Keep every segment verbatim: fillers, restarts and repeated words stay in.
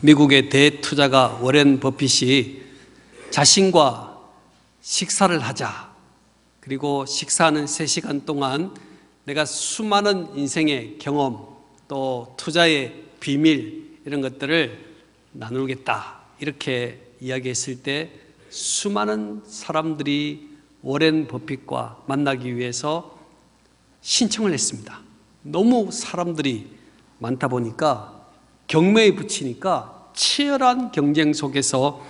미국의 대투자가 워렌 버핏이 자신과 식사를 하자, 그리고 식사하는 세 시간 동안 내가 수많은 인생의 경험, 또 투자의 비밀, 이런 것들을 나누겠다, 이렇게 이야기했을 때 수많은 사람들이 워렌 버핏과 만나기 위해서 신청을 했습니다. 너무 사람들이 많다 보니까 경매에 붙이니까 치열한 경쟁 속에서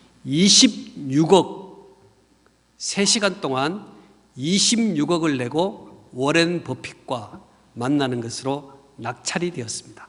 이십육억, 세 시간 동안 이십육억을 내고 워렌 버핏과 만나는 것으로 낙찰이 되었습니다.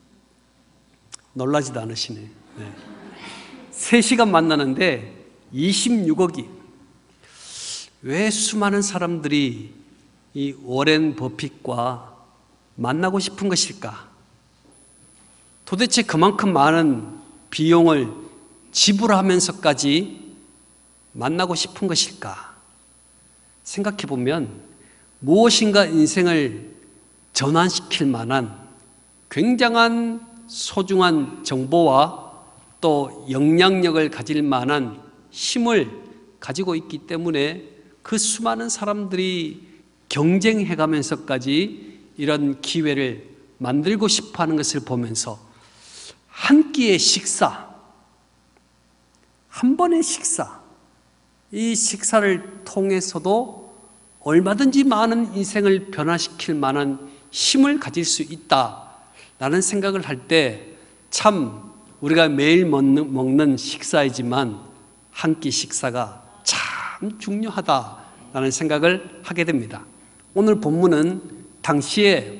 놀라지도 않으시네. 네. 세 시간 만나는데 이십육억이. 왜 수많은 사람들이 이 워렌 버핏과 만나고 싶은 것일까? 도대체 그만큼 많은 비용을 지불하면서까지 만나고 싶은 것일까? 생각해 보면 무엇인가 인생을 전환시킬 만한 굉장한 소중한 정보와 또 영향력을 가질 만한 힘을 가지고 있기 때문에 그 수많은 사람들이 경쟁해 가면서까지 이런 기회를 만들고 싶어 하는 것을 보면서 한 끼의 식사, 한 번의 식사, 이 식사를 통해서도 얼마든지 많은 인생을 변화시킬 만한 힘을 가질 수 있다라는 생각을 할 때 참 우리가 매일 먹는, 먹는 식사이지만 한 끼 식사가 참 중요하다라는 생각을 하게 됩니다. 오늘 본문은 당시에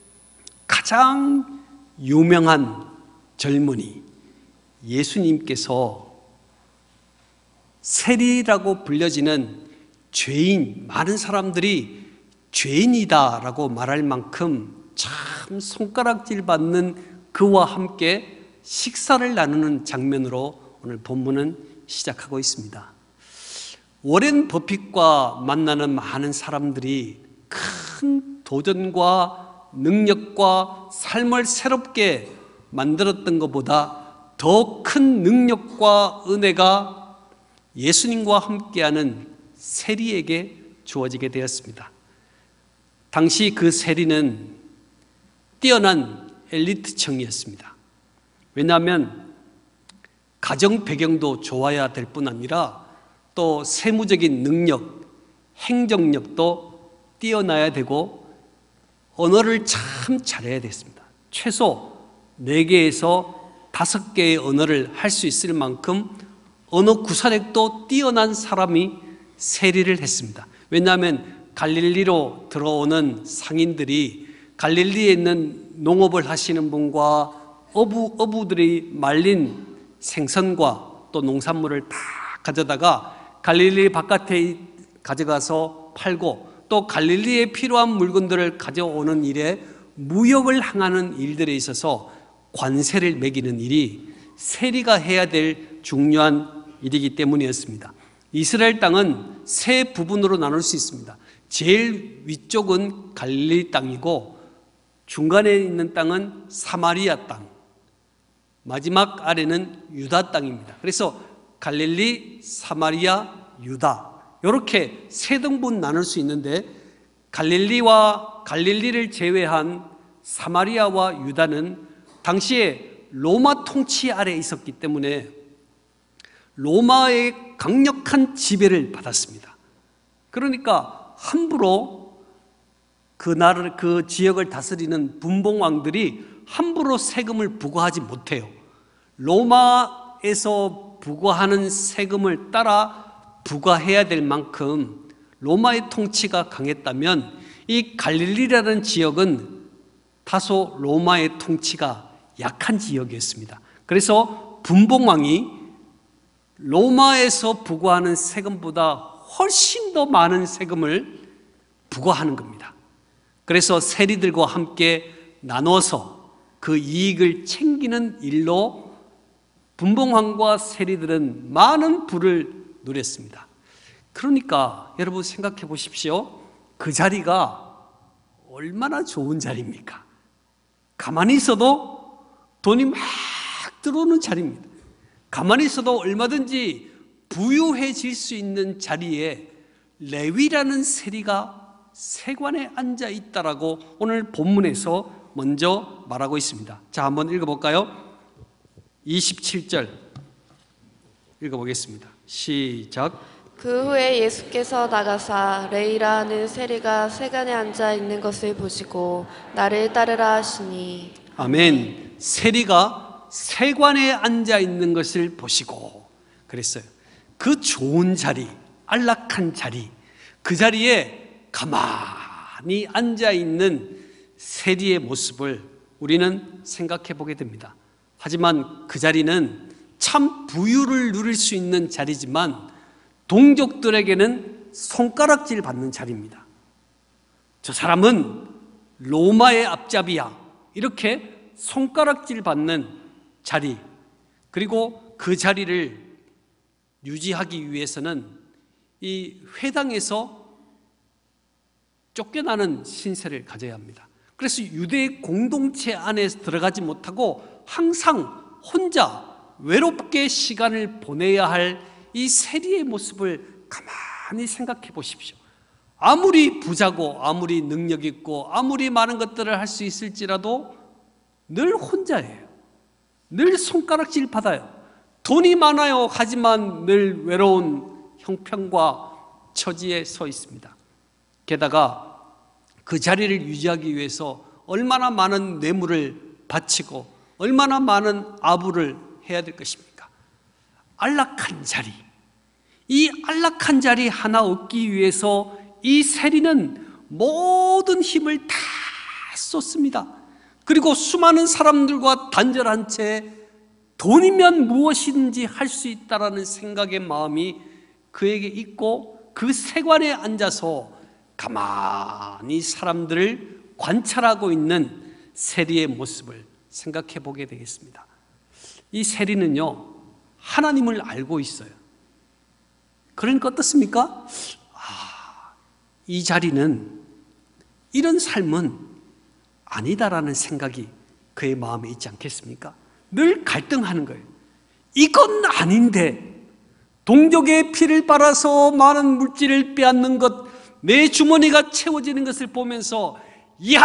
가장 유명한 젊은이 예수님께서 세리라고 불려지는 죄인, 많은 사람들이 죄인이다라고 말할 만큼 참 손가락질 받는 그와 함께 식사를 나누는 장면으로 오늘 본문은 시작하고 있습니다. 워렌 버핏과 만나는 많은 사람들이 큰 도전과 능력과 삶을 새롭게 만들었던 것보다 더 큰 능력과 은혜가 예수님과 함께하는 세리에게 주어지게 되었습니다. 당시 그 세리는 뛰어난 엘리트층이었습니다. 왜냐하면 가정 배경도 좋아야 될 뿐 아니라 또 세무적인 능력, 행정력도 뛰어나야 되고 언어를 참 잘해야 됐습니다. 최소 네 개에서 다섯 개의 언어를 할 수 있을 만큼 언어 구사력도 뛰어난 사람이 세리를 했습니다. 왜냐하면 갈릴리로 들어오는 상인들이 갈릴리에 있는 농업을 하시는 분과 어부, 어부들이 말린 생선과 또 농산물을 다 가져다가 갈릴리 바깥에 가져가서 팔고 또 갈릴리에 필요한 물건들을 가져오는 일에 무역을 향하는 일들에 있어서 관세를 매기는 일이 세리가 해야 될 중요한 일이기 때문이었습니다. 이스라엘 땅은 세 부분으로 나눌 수 있습니다. 제일 위쪽은 갈릴리 땅이고 중간에 있는 땅은 사마리아 땅, 마지막 아래는 유다 땅입니다. 그래서 갈릴리, 사마리아, 유다, 이렇게 세 등분 나눌 수 있는데 갈릴리와 갈릴리를 제외한 사마리아와 유다는 당시에 로마 통치 아래에 있었기 때문에 로마의 강력한 지배를 받았습니다. 그러니까 함부로 그 나라를, 그 지역을 다스리는 분봉왕들이 함부로 세금을 부과하지 못해요. 로마에서 부과하는 세금을 따라 부과해야 될 만큼 로마의 통치가 강했다면 이 갈릴리라는 지역은 다소 로마의 통치가 약한 지역이었습니다. 그래서 분봉왕이 로마에서 부과하는 세금보다 훨씬 더 많은 세금을 부과하는 겁니다. 그래서 세리들과 함께 나눠서 그 이익을 챙기는 일로 분봉왕과 세리들은 많은 부를 누렸습니다. 그러니까 여러분 생각해 보십시오. 그 자리가 얼마나 좋은 자리입니까? 가만히 있어도 돈이 막 들어오는 자리입니다. 가만히 있어도 얼마든지 부유해질 수 있는 자리에 레위라는 세리가 세관에 앉아 있다라고 오늘 본문에서 먼저 말하고 있습니다. 자, 한번 읽어볼까요? 이십칠 절 읽어보겠습니다. 시작. 그 후에 예수께서 나가사 레위라는 세리가 세간에 앉아 있는 것을 보시고 나를 따르라 하시니. 아멘. 세리가 세관에 앉아 있는 것을 보시고 그랬어요. 그 좋은 자리, 안락한 자리, 그 자리에 가만히 앉아 있는 세리의 모습을 우리는 생각해 보게 됩니다. 하지만 그 자리는 참 부유를 누릴 수 있는 자리지만 동족들에게는 손가락질 받는 자리입니다. 저 사람은 로마의 앞잡이야, 이렇게 손가락질 받는 자리, 그리고 그 자리를 유지하기 위해서는 이 회당에서 쫓겨나는 신세를 가져야 합니다. 그래서 유대 공동체 안에 들어가지 못하고 항상 혼자 외롭게 시간을 보내야 할 이 세리의 모습을 가만히 생각해 보십시오. 아무리 부자고 아무리 능력 있고 아무리 많은 것들을 할 수 있을지라도 늘 혼자예요. 늘 손가락질 받아요. 돈이 많아요. 하지만 늘 외로운 형편과 처지에 서 있습니다. 게다가 그 자리를 유지하기 위해서 얼마나 많은 뇌물을 바치고 얼마나 많은 아부를 해야 될 것입니까? 안락한 자리, 이 안락한 자리 하나 얻기 위해서 이 세리는 모든 힘을 다 쏟습니다. 그리고 수많은 사람들과 단절한 채 돈이면 무엇이든지 할 수 있다라는 생각의 마음이 그에게 있고 그 세관에 앉아서 가만히 사람들을 관찰하고 있는 세리의 모습을 생각해 보게 되겠습니다. 이 세리는요, 하나님을 알고 있어요. 그러니까 어떻습니까? 아, 이 자리는, 이런 삶은 아니다라는 생각이 그의 마음에 있지 않겠습니까? 늘 갈등하는 거예요. 이건 아닌데, 동족의 피를 빨아서 많은 물질을 빼앗는 것, 내 주머니가 채워지는 것을 보면서 이야,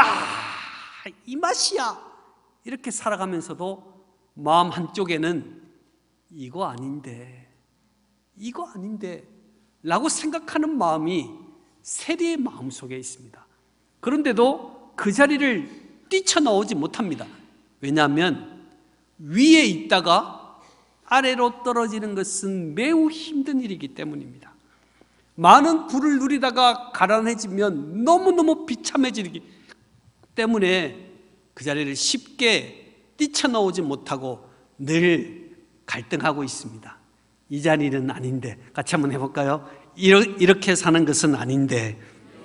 이 맛이야, 이렇게 살아가면서도 마음 한쪽에는 이거 아닌데, 이거 아닌데 라고 생각하는 마음이 세리의 마음속에 있습니다. 그런데도 그 자리를 뛰쳐나오지 못합니다. 왜냐하면 위에 있다가 아래로 떨어지는 것은 매우 힘든 일이기 때문입니다. 많은 부를 누리다가 가난해지면 너무너무 비참해지기 때문에 그 자리를 쉽게 뛰쳐나오지 못하고 늘 갈등하고 있습니다. 이 자리는 아닌데, 같이 한번 해볼까요? 이렇게 사는 것은 아닌데,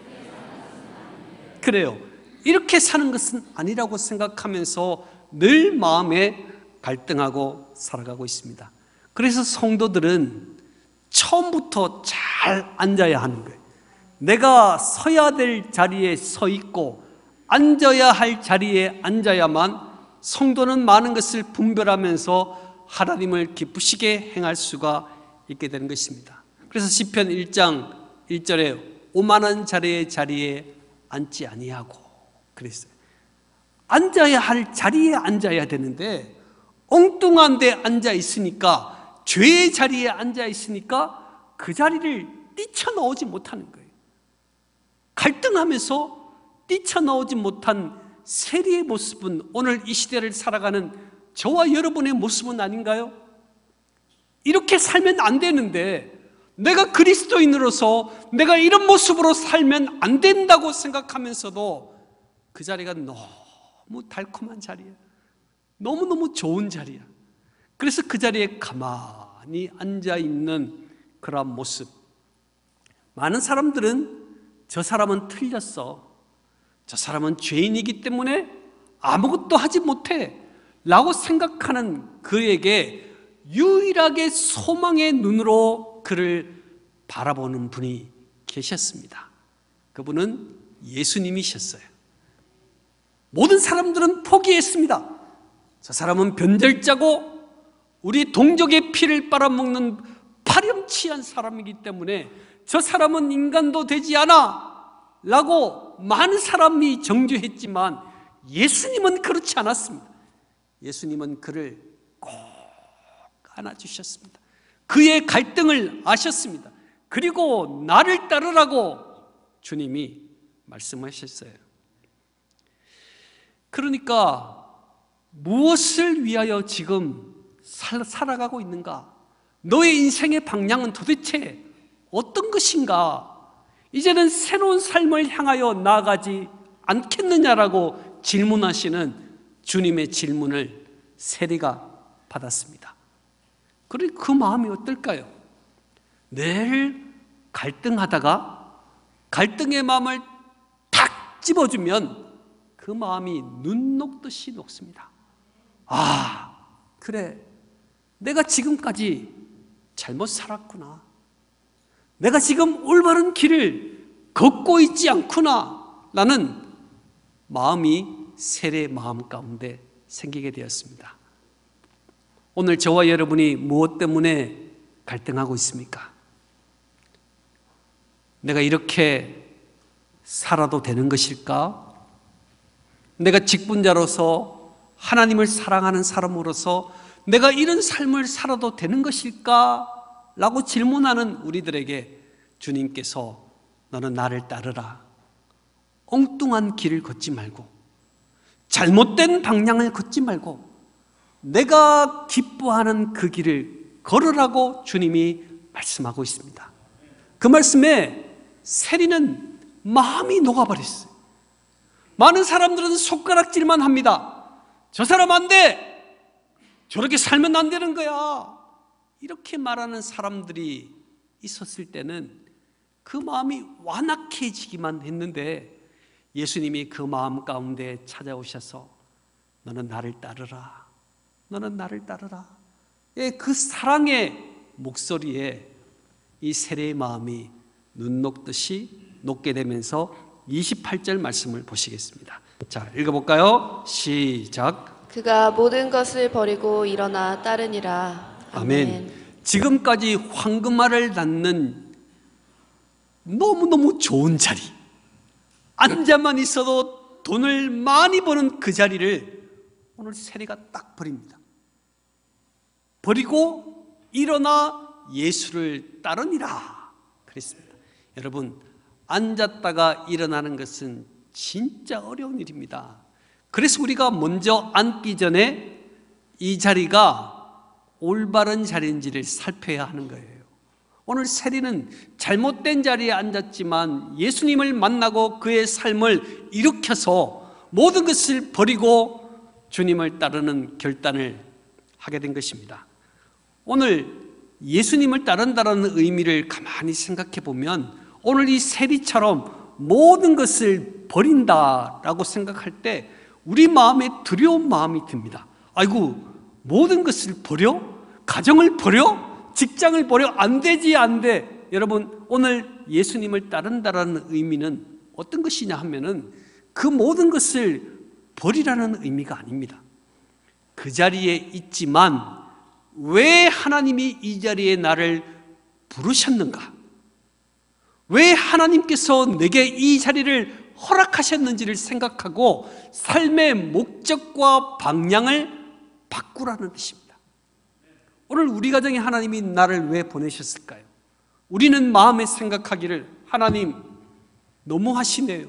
그래요. 이렇게 사는 것은 아니라고 생각하면서 늘 마음에 갈등하고 살아가고 있습니다. 그래서 성도들은 처음부터 잘 앉아야 하는 거예요. 내가 서야 될 자리에 서 있고 앉아야 할 자리에 앉아야만 성도는 많은 것을 분별하면서 하나님을 기쁘시게 행할 수가 있게 되는 것입니다. 그래서 시편 일 장 일 절에 오만한 자리의 자리에 앉지 아니하고 그랬어요. 앉아야 할 자리에 앉아야 되는데 엉뚱한 데 앉아 있으니까, 죄의 자리에 앉아 있으니까 그 자리를 뛰쳐나오지 못하는 거예요. 갈등하면서 뛰쳐나오지 못한 세리의 모습은 오늘 이 시대를 살아가는 저와 여러분의 모습은 아닌가요? 이렇게 살면 안 되는데, 내가 그리스도인으로서 내가 이런 모습으로 살면 안 된다고 생각하면서도 그 자리가 너무 달콤한 자리야. 너무너무 좋은 자리야. 그래서 그 자리에 가만히 앉아있는 그런 모습. 많은 사람들은 저 사람은 틀렸어, 저 사람은 죄인이기 때문에 아무것도 하지 못해 라고 생각하는 그에게 유일하게 소망의 눈으로 그를 바라보는 분이 계셨습니다. 그분은 예수님이셨어요. 모든 사람들은 포기했습니다. 저 사람은 변절자고 우리 동족의 피를 빨아먹는 파렴치한 사람이기 때문에 저 사람은 인간도 되지 않아 라고 많은 사람이 정죄했지만 예수님은 그렇지 않았습니다. 예수님은 그를 꼭 안아주셨습니다. 그의 갈등을 아셨습니다. 그리고 나를 따르라고 주님이 말씀하셨어요. 그러니까 무엇을 위하여 지금 살, 살아가고 있는가? 너의 인생의 방향은 도대체 어떤 것인가? 이제는 새로운 삶을 향하여 나아가지 않겠느냐라고 질문하시는 주님의 질문을 세리가 받았습니다. 그리고 그 마음이 어떨까요? 늘 갈등하다가 갈등의 마음을 탁 집어주면 그 마음이 눈 녹듯이 녹습니다. 아, 그래, 내가 지금까지 잘못 살았구나. 내가 지금 올바른 길을 걷고 있지 않구나 라는 마음이 세례의 마음 가운데 생기게 되었습니다. 오늘 저와 여러분이 무엇 때문에 갈등하고 있습니까? 내가 이렇게 살아도 되는 것일까? 내가 직분자로서 하나님을 사랑하는 사람으로서 내가 이런 삶을 살아도 되는 것일까? 라고 질문하는 우리들에게 주님께서 너는 나를 따르라. 엉뚱한 길을 걷지 말고 잘못된 방향을 걷지 말고 내가 기뻐하는 그 길을 걸으라고 주님이 말씀하고 있습니다. 그 말씀에 세리는 마음이 녹아버렸어요. 많은 사람들은 손가락질만 합니다. 저 사람 안 돼! 저렇게 살면 안 되는 거야! 이렇게 말하는 사람들이 있었을 때는 그 마음이 완악해지기만 했는데 예수님이 그 마음 가운데 찾아오셔서 너는 나를 따르라. 너는 나를 따르라. 예, 그 사랑의 목소리에 이 세례의 마음이 눈 녹듯이 녹게 되면서 이십팔 절 말씀을 보시겠습니다. 자, 읽어볼까요? 시작. 그가 모든 것을 버리고 일어나 따르니라. 아멘. 아멘. 지금까지 황금알을 낳는 너무너무 좋은 자리, 앉아만 있어도 돈을 많이 버는 그 자리를 오늘 세리가 딱 버립니다. 버리고 일어나 예수를 따르니라 그랬습니다. 여러분, 앉았다가 일어나는 것은 진짜 어려운 일입니다. 그래서 우리가 먼저 앉기 전에 이 자리가 올바른 자리인지를 살펴야 하는 거예요. 오늘 세리는 잘못된 자리에 앉았지만 예수님을 만나고 그의 삶을 일으켜서 모든 것을 버리고 주님을 따르는 결단을 하게 된 것입니다. 오늘 예수님을 따른다는 의미를 가만히 생각해 보면 오늘 이 세리처럼 모든 것을 버린다라고 생각할 때 우리 마음에 두려운 마음이 듭니다. 아이고, 모든 것을 버려? 가정을 버려? 직장을 버려? 안 되지, 안 돼. 여러분, 오늘 예수님을 따른다라는 의미는 어떤 것이냐 하면은 그 모든 것을 버리라는 의미가 아닙니다. 그 자리에 있지만 왜 하나님이 이 자리에 나를 부르셨는가? 왜 하나님께서 내게 이 자리를 허락하셨는지를 생각하고 삶의 목적과 방향을 바꾸라는 뜻입니다. 오늘 우리 가정에 하나님이 나를 왜 보내셨을까요? 우리는 마음에 생각하기를 하나님 너무하시네요.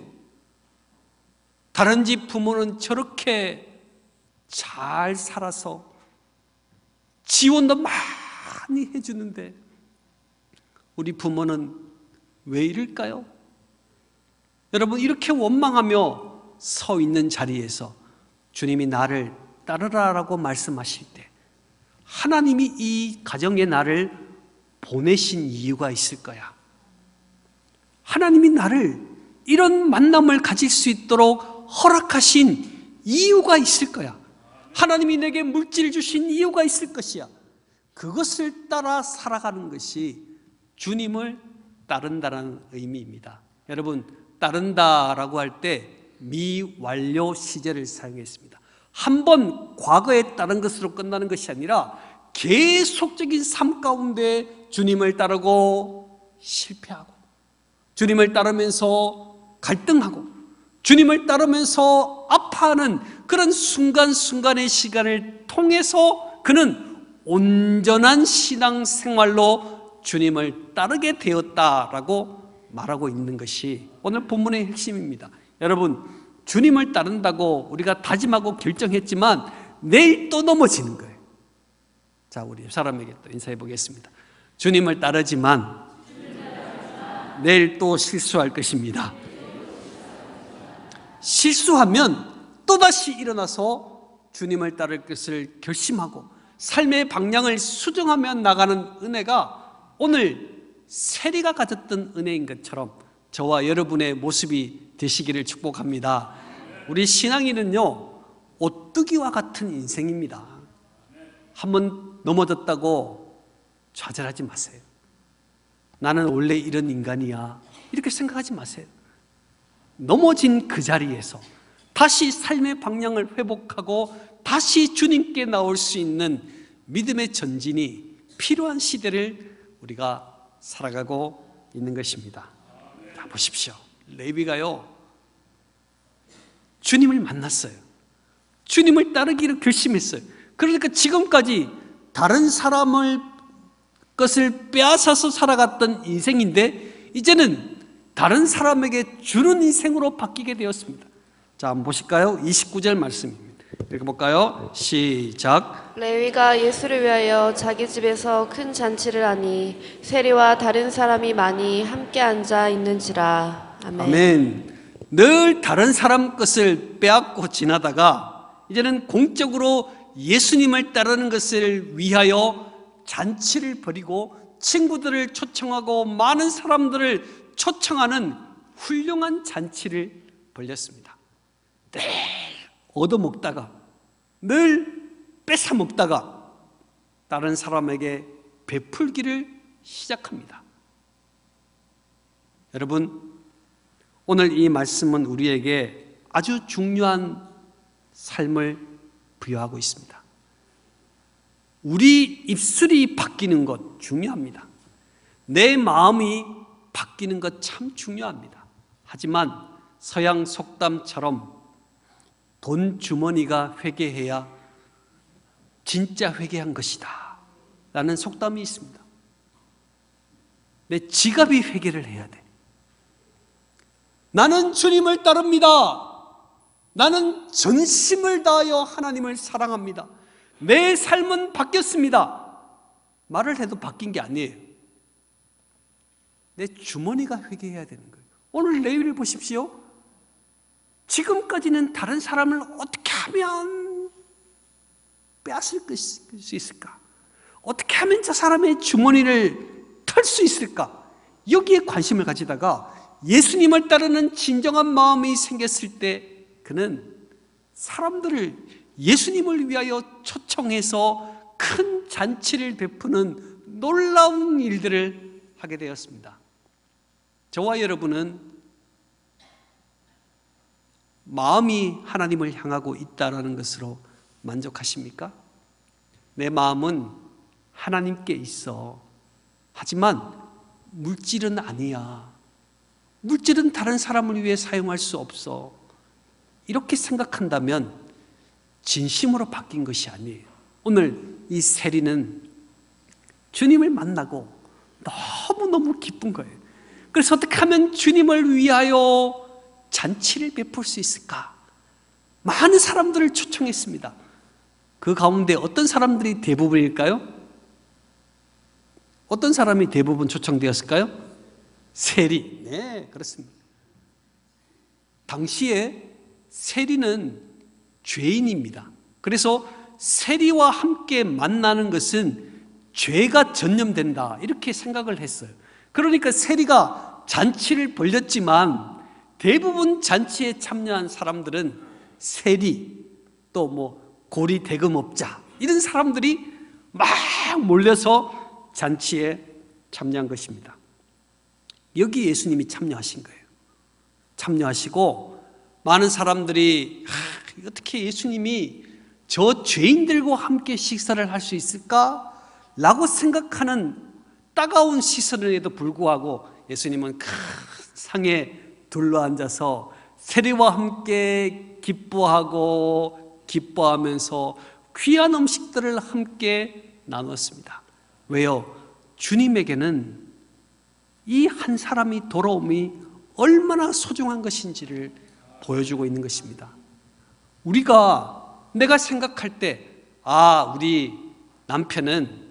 다른 집 부모는 저렇게 잘 살아서 지원도 많이 해주는데 우리 부모는 왜 이럴까요? 여러분, 이렇게 원망하며 서 있는 자리에서 주님이 나를 따르라라고 말씀하실 때 하나님이 이 가정에 나를 보내신 이유가 있을 거야. 하나님이 나를 이런 만남을 가질 수 있도록 허락하신 이유가 있을 거야. 하나님이 내게 물질 주신 이유가 있을 것이야. 그것을 따라 살아가는 것이 주님을 따른다는 의미입니다. 여러분, 따른다라고 할 때 미완료 시제를 사용했습니다. 한 번 과거에 따른 것으로 끝나는 것이 아니라 계속적인 삶 가운데 주님을 따르고 실패하고, 주님을 따르면서 갈등하고, 주님을 따르면서 아파하는 그런 순간순간의 시간을 통해서 그는 온전한 신앙생활로 주님을 따르게 되었다라고 말하고 있는 것이 오늘 본문의 핵심입니다. 여러분, 주님을 따른다고 우리가 다짐하고 결정했지만 내일 또 넘어지는 거예요. 자, 우리 옆 사람에게 또 인사해 보겠습니다. 주님을 따르지만 내일 또 실수할 것입니다. 실수하면 또다시 일어나서 주님을 따를 것을 결심하고 삶의 방향을 수정하며 나가는 은혜가 오늘 세리가 가졌던 은혜인 것처럼 저와 여러분의 모습이 되시기를 축복합니다. 우리 신앙인은요, 오뚜기와 같은 인생입니다. 한번 넘어졌다고 좌절하지 마세요. 나는 원래 이런 인간이야, 이렇게 생각하지 마세요. 넘어진 그 자리에서 다시 삶의 방향을 회복하고 다시 주님께 나올 수 있는 믿음의 전진이 필요한 시대를 우리가 살아가고 있는 것입니다. 자, 보십시오. 레위가요, 주님을 만났어요. 주님을 따르기를 결심했어요. 그러니까 지금까지 다른 사람을 것을 빼앗아서 살아갔던 인생인데 이제는 다른 사람에게 주는 인생으로 바뀌게 되었습니다. 자, 한번 보실까요? 이십구 절 말씀입니다. 읽어볼까요? 시작. 레위가 예수를 위하여 자기 집에서 큰 잔치를 하니 세리와 다른 사람이 많이 함께 앉아 있는지라. 아멘. 아멘. 늘 다른 사람 것을 빼앗고 지나다가 이제는 공적으로 예수님을 따르는 것을 위하여 잔치를 벌이고 친구들을 초청하고 많은 사람들을 초청하는 훌륭한 잔치를 벌였습니다. 늘 얻어먹다가, 늘 뺏어먹다가 다른 사람에게 베풀기를 시작합니다. 여러분, 오늘 이 말씀은 우리에게 아주 중요한 삶을 부여하고 있습니다. 우리 입술이 바뀌는 것 중요합니다. 내 마음이 바뀌는 것 참 중요합니다. 하지만 서양 속담처럼 돈 주머니가 회개해야 진짜 회개한 것이다 라는 속담이 있습니다. 내 지갑이 회개를 해야 돼. 나는 주님을 따릅니다. 나는 전심을 다하여 하나님을 사랑합니다. 내 삶은 바뀌었습니다. 말을 해도 바뀐 게 아니에요. 내 주머니가 회개해야 되는 거예요. 오늘 레위를 보십시오. 지금까지는 다른 사람을 어떻게 하면 빼앗을 수 있을까? 어떻게 하면 저 사람의 주머니를 털 수 있을까? 여기에 관심을 가지다가 예수님을 따르는 진정한 마음이 생겼을 때 그는 사람들을 예수님을 위하여 초청해서 큰 잔치를 베푸는 놀라운 일들을 하게 되었습니다. 저와 여러분은 마음이 하나님을 향하고 있다는 것으로 만족하십니까? 내 마음은 하나님께 있어. 하지만 물질은 아니야. 물질은 다른 사람을 위해 사용할 수 없어. 이렇게 생각한다면 진심으로 바뀐 것이 아니에요. 오늘 이 세리는 주님을 만나고 너무너무 기쁜 거예요. 그래서 어떻게 하면 주님을 위하여 잔치를 베풀 수 있을까? 많은 사람들을 초청했습니다. 그 가운데 어떤 사람들이 대부분일까요? 어떤 사람이 대부분 초청되었을까요? 세리. 네, 그렇습니다. 당시에 세리는 죄인입니다. 그래서 세리와 함께 만나는 것은 죄가 전념된다, 이렇게 생각을 했어요. 그러니까 세리가 잔치를 벌였지만 대부분 잔치에 참여한 사람들은 세리, 또 뭐 고리 대금업자, 이런 사람들이 막 몰려서 잔치에 참여한 것입니다. 여기 예수님이 참여하신 거예요. 참여하시고 많은 사람들이 아, 어떻게 예수님이 저 죄인들과 함께 식사를 할 수 있을까? 라고 생각하는 따가운 시선에도 불구하고 예수님은 큰 상에 둘러앉아서 세리와 함께 기뻐하고 기뻐하면서 귀한 음식들을 함께 나눴습니다. 왜요? 주님에게는 이 한 사람이 돌아옴이 얼마나 소중한 것인지를 보여주고 있는 것입니다. 우리가 내가 생각할 때, 아, 우리 남편은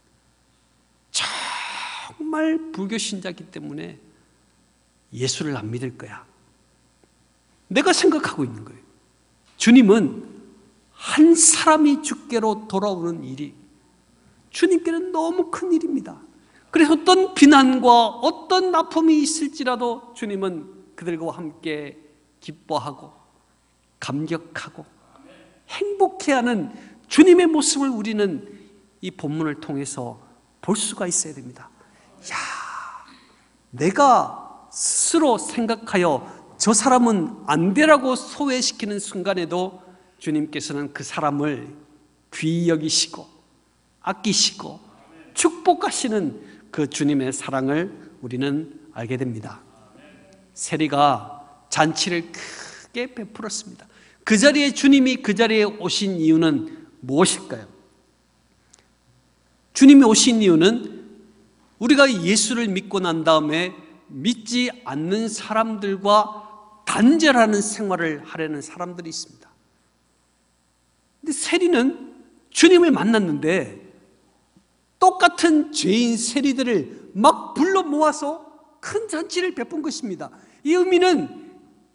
정말 불교 신자이기 때문에 예수를 안 믿을 거야. 내가 생각하고 있는 거예요. 주님은 한 사람이 주께로 돌아오는 일이 주님께는 너무 큰 일입니다. 그래서 어떤 비난과 어떤 아픔이 있을지라도 주님은 그들과 함께 기뻐하고 감격하고 행복해하는 주님의 모습을 우리는 이 본문을 통해서 볼 수가 있어야 됩니다. 야, 내가 스스로 생각하여 저 사람은 안 되라고 소외시키는 순간에도 주님께서는 그 사람을 귀히 여기시고 아끼시고 축복하시는 그 주님의 사랑을 우리는 알게 됩니다. 세리가 잔치를 크게 베풀었습니다. 그 자리에 주님이 그 자리에 오신 이유는 무엇일까요? 주님이 오신 이유는 우리가 예수를 믿고 난 다음에 믿지 않는 사람들과 단절하는 생활을 하려는 사람들이 있습니다. 근데 세리는 주님을 만났는데 똑같은 죄인 세리들을 막 불러 모아서 큰 잔치를 베푼 것입니다. 이 의미는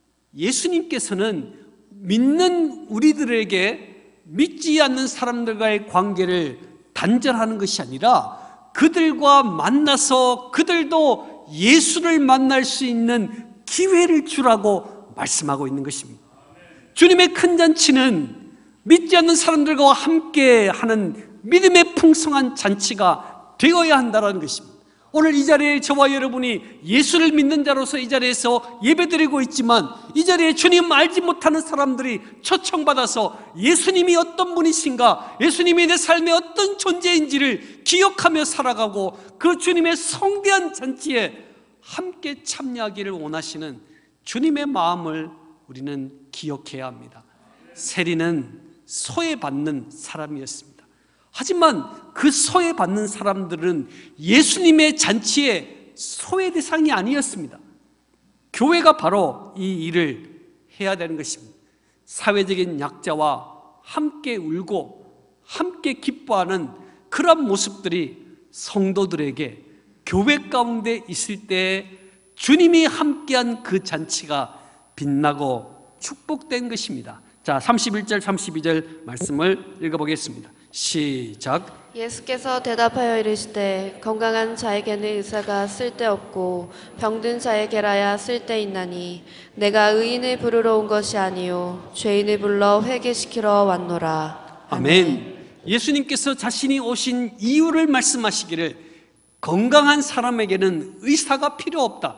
예수님께서는 믿는 우리들에게 믿지 않는 사람들과의 관계를 단절하는 것이 아니라 그들과 만나서 그들도 예수를 만날 수 있는 기회를 주라고 말씀하고 있는 것입니다. 주님의 큰 잔치는 믿지 않는 사람들과 함께 하는 믿음의 풍성한 잔치가 되어야 한다는 것입니다. 오늘 이 자리에 저와 여러분이 예수를 믿는 자로서 이 자리에서 예배드리고 있지만 이 자리에 주님 알지 못하는 사람들이 초청받아서 예수님이 어떤 분이신가, 예수님이 내 삶의 어떤 존재인지를 기억하며 살아가고 그 주님의 성대한 잔치에 함께 참여하기를 원하시는 주님의 마음을 우리는 기억해야 합니다. 세리는 소외받는 사람이었습니다. 하지만 그 소외받는 사람들은 예수님의 잔치의 소외 대상이 아니었습니다. 교회가 바로 이 일을 해야 되는 것입니다. 사회적인 약자와 함께 울고 함께 기뻐하는 그런 모습들이 성도들에게 교회 가운데 있을 때 주님이 함께한 그 잔치가 빛나고 축복된 것입니다. 자, 삼십일 절 삼십이 절 말씀을 읽어보겠습니다. 시작. 예수께서 대답하여 이르시되 건강한 자에게는 의사가 쓸데없고 병든 자에게라야 쓸데있나니 내가 의인을 부르러 온 것이 아니요 죄인을 불러 회개시키러 왔노라. 아멘. 아멘. 예수님께서 자신이 오신 이유를 말씀하시기를 건강한 사람에게는 의사가 필요 없다.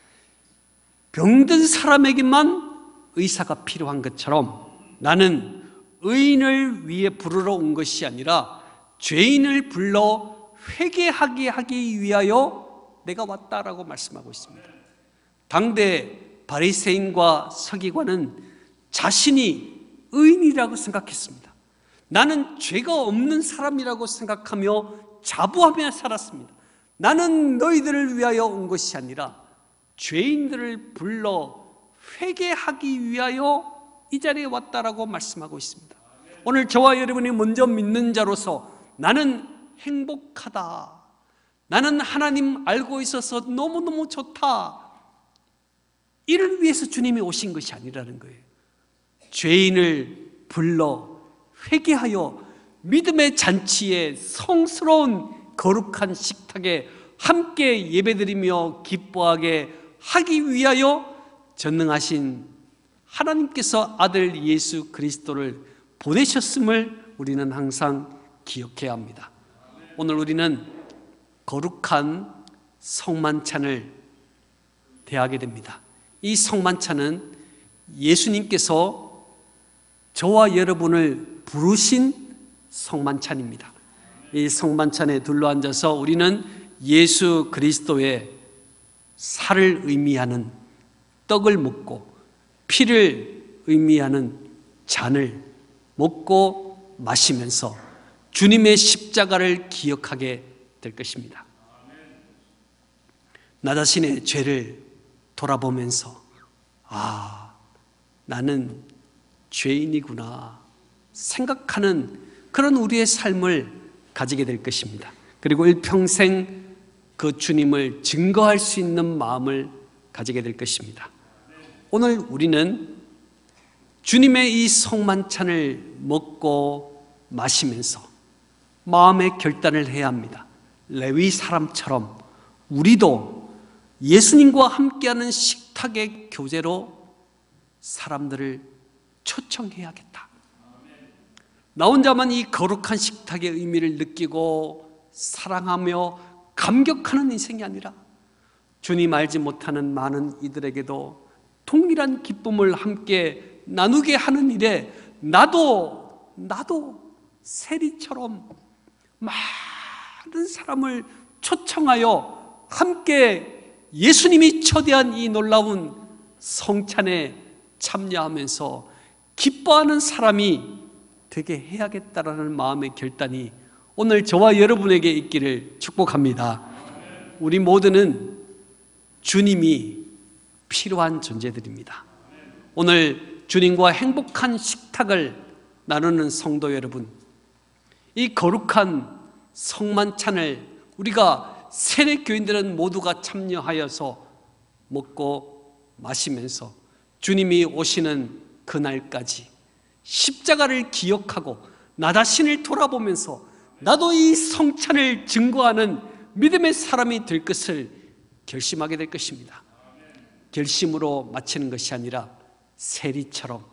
병든 사람에게만 의사가 필요한 것처럼 나는 의인을 위해 부르러 온 것이 아니라 죄인을 불러 회개하게 하기 위하여 내가 왔다라고 말씀하고 있습니다. 당대 바리새인과 서기관은 자신이 의인이라고 생각했습니다. 나는 죄가 없는 사람이라고 생각하며 자부하며 살았습니다. 나는 너희들을 위하여 온 것이 아니라 죄인들을 불러 회개하기 위하여 이 자리에 왔다라고 말씀하고 있습니다. 오늘 저와 여러분이 먼저 믿는 자로서 나는 행복하다, 나는 하나님 알고 있어서 너무너무 좋다, 이를 위해서 주님이 오신 것이 아니라는 거예요. 죄인을 불러 회개하여 믿음의 잔치에 성스러운 거룩한 식탁에 함께 예배드리며 기뻐하게 하기 위하여 전능하신 하나님께서 아들 예수 그리스도를 보내셨음을 우리는 항상 기억해야 합니다. 오늘 우리는 거룩한 성만찬을 대하게 됩니다. 이 성만찬은 예수님께서 저와 여러분을 부르신 성만찬입니다. 이 성만찬에 둘러앉아서 우리는 예수 그리스도의 살을 의미하는 떡을 먹고 피를 의미하는 잔을 먹고 마시면서 주님의 십자가를 기억하게 될 것입니다. 나 자신의 죄를 돌아보면서 아, 나는 죄인이구나 생각하는 그런 우리의 삶을 가지게 될 것입니다. 그리고 일평생 그 주님을 증거할 수 있는 마음을 가지게 될 것입니다. 오늘 우리는 주님의 이 성만찬을 먹고 마시면서 마음의 결단을 해야 합니다. 레위 사람처럼 우리도 예수님과 함께하는 식탁의 교제로 사람들을 초청해야겠다. 나 혼자만 이 거룩한 식탁의 의미를 느끼고 사랑하며 감격하는 인생이 아니라 주님 알지 못하는 많은 이들에게도 동일한 기쁨을 함께 나누게 하는 일에 나도 나도 세리처럼 많은 사람을 초청하여 함께 예수님이 초대한 이 놀라운 성찬에 참여하면서 기뻐하는 사람이 되게 해야겠다라는 마음의 결단이 오늘 저와 여러분에게 있기를 축복합니다. 우리 모두는 주님이 필요한 존재들입니다. 오늘 주님과 행복한 식탁을 나누는 성도 여러분, 이 거룩한 성만찬을 우리가 세례 교인들은 모두가 참여하여서 먹고 마시면서 주님이 오시는 그날까지 십자가를 기억하고 나 자신을 돌아보면서 나도 이 성찬을 증거하는 믿음의 사람이 될 것을 결심하게 될 것입니다. 결심으로 마치는 것이 아니라 세리처럼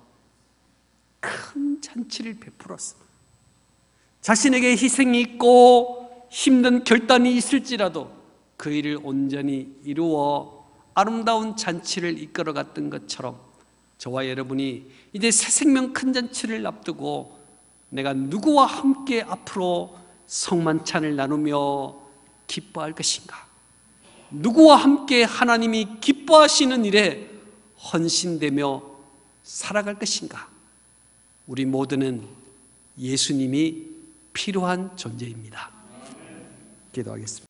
큰 잔치를 베풀어서 자신에게 희생이 있고 힘든 결단이 있을지라도 그 일을 온전히 이루어 아름다운 잔치를 이끌어갔던 것처럼 저와 여러분이 이제 새 생명 큰 잔치를 앞두고 내가 누구와 함께 앞으로 성만찬을 나누며 기뻐할 것인가? 누구와 함께 하나님이 기뻐하시는 일에 헌신되며 살아갈 것인가? 우리 모두는 예수님이 필요한 존재입니다. 기도하겠습니다.